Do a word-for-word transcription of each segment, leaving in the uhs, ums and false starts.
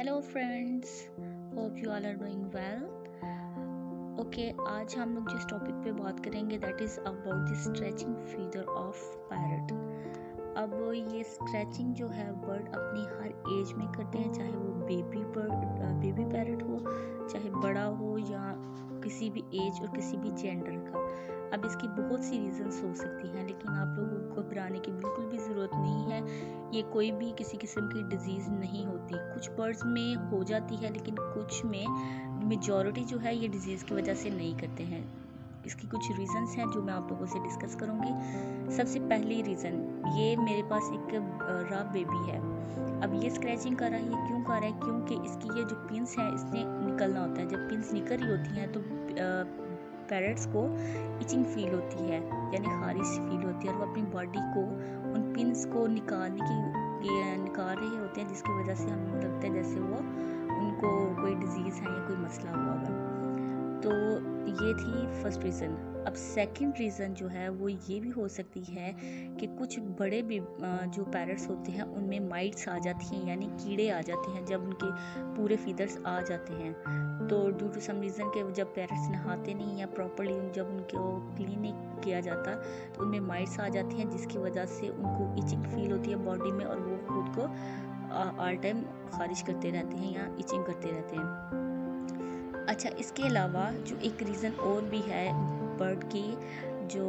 Hello friends, hope you all are doing well. Okay, आज हम लोग जिस टॉपिक पे बात करेंगे that is about the stretching feather of parrot. अब ये स्ट्रेचिंग जो है बर्ड अपनी हर एज में करते हैं, चाहे वो बेबी बर्ड बेबी पैरट हो, चाहे बड़ा हो या किसी भी एज और किसी भी जेंडर का। अब इसकी बहुत सी रीजंस हो सकती हैं, लेकिन आप लोगों को घबराने की बिल्कुल भी ज़रूरत नहीं है। ये कोई भी किसी किस्म की डिजीज़ नहीं होती। कुछ बर्ड्स में हो जाती है, लेकिन कुछ में मेजॉरिटी जो है ये डिजीज़ की वजह से नहीं करते हैं। इसकी कुछ रीज़न्स हैं जो मैं आप लोगों से डिस्कस करूँगी। सबसे पहली रीज़न, ये मेरे पास एक रॉ बेबी है। अब ये स्क्रैचिंग कर रहा है, ये क्यों कर रहा है? क्योंकि इसकी ये जो पिंस हैं इसने निकलना होता है। जब पिंस निकल रही होती हैं तो पैरट्स को इचिंग फील होती है, यानी खारिश फील होती है, और वो अपनी बॉडी को उन पिंस को निकालने की निकाल रहे होते हैं, जिसकी वजह से हमें लगता है जैसे वो उनको कोई डिजीज़ है या कोई मसला हुआ होगा। तो ये थी फर्स्ट रीज़न। अब सेकंड रीज़न जो है वो ये भी हो सकती है कि कुछ बड़े भी जो पैरट्स होते हैं उनमें माइट्स आ जाती हैं, यानी कीड़े आ जाते हैं जब उनके पूरे फीदर्स आ जाते हैं। तो ड्यू टू सम रीज़न के जब पैरट्स नहाते नहीं या प्रॉपर्ली जब उनको क्लीन नहीं किया जाता तो उनमें माइट्स आ जाती हैं, जिसकी वजह से उनको इचिंग फील होती है बॉडी में, और वो खुद को ऑल टाइम खारिश करते रहते हैं या इचिंग करते रहते हैं। अच्छा, इसके अलावा जो एक रीज़न और भी है बर्ड की जो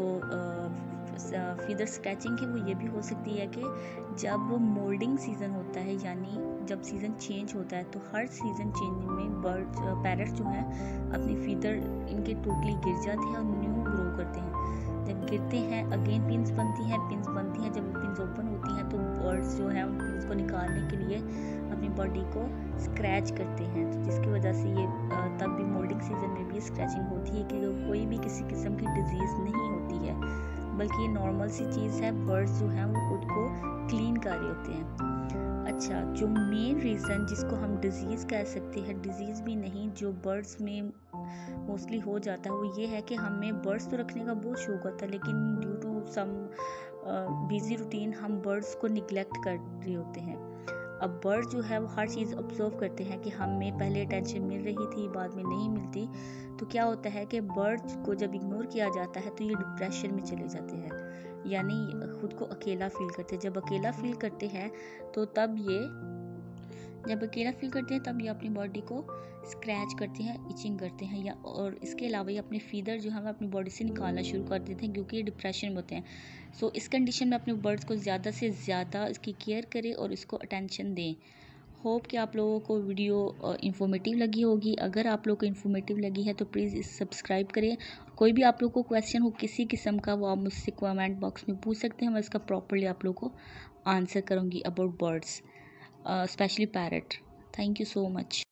फीदर स्क्रैचिंग की, वो ये भी हो सकती है कि जब वो मोल्डिंग सीज़न होता है, यानी जब सीज़न चेंज होता है, तो हर सीज़न चेंज में बर्ड पैरट जो है अपनी फीदर इनके टोटली गिर जाते हैं और न्यू ग्रो करते हैं। जब गिरते हैं अगेन पिंस बनती हैं पिंस बनती हैं जब वो पिंस ओपन होती हैं तो बर्ड्स जो हैं उन पिंस को निकालने के लिए अपनी बॉडी को स्क्रैच करते हैं, तो जिसकी वजह से ये तब भी मोल्डिंग सीजन में भी स्क्रैचिंग होती है कि कोई भी किसी किस्म की डिजीज़ नहीं होती है, बल्कि ये नॉर्मल सी चीज़ है। बर्ड्स जो हैं वो खुद को क्लीन कर रहे होते हैं। अच्छा, जो मेन रीज़न जिसको हम डिज़ीज़ कह सकते हैं, डिज़ीज़ भी नहीं, जो बर्ड्स में मोस्टली हो जाता है, वो ये है कि हमें बर्ड्स तो रखने का बहुत शौक होता है, लेकिन due to some busy routine हम बर्ड्स को निगलेक्ट कर रहे होते हैं। अब बर्ड जो है वो हर चीज़ ऑब्जर्व करते हैं कि हमें पहले अटेंशन मिल रही थी, बाद में नहीं मिलती, तो क्या होता है कि बर्ड को जब इग्नोर किया जाता है तो ये डिप्रेशन में चले जाते हैं, यानी खुद को अकेला फील करते हैं। जब अकेला फील करते हैं तो तब ये जब अकेला फील करते हैं तब ये अपनी बॉडी को स्क्रैच करते हैं, इचिंग करते हैं, या और इसके अलावा ये अपने फीदर जो है वो अपनी बॉडी से निकालना शुरू कर देते हैं, क्योंकि ये डिप्रेशन में होते हैं। सो इस कंडीशन में अपने बर्ड्स को ज़्यादा से ज़्यादा इसकी केयर करें और इसको अटेंशन दें। होप कि आप लोगों को वीडियो इन्फॉर्मेटिव लगी होगी। अगर आप लोगों को इन्फॉर्मेटिव लगी है तो प्लीज़ इस सब्सक्राइब करें। कोई भी आप लोगों को क्वेश्चन हो किसी किस्म का, वो आप मुझसे कमेंट बॉक्स में पूछ सकते हैं, मैं इसका प्रॉपरली आप लोगों को आंसर करूँगी about birds, specially parrot. Thank you so much.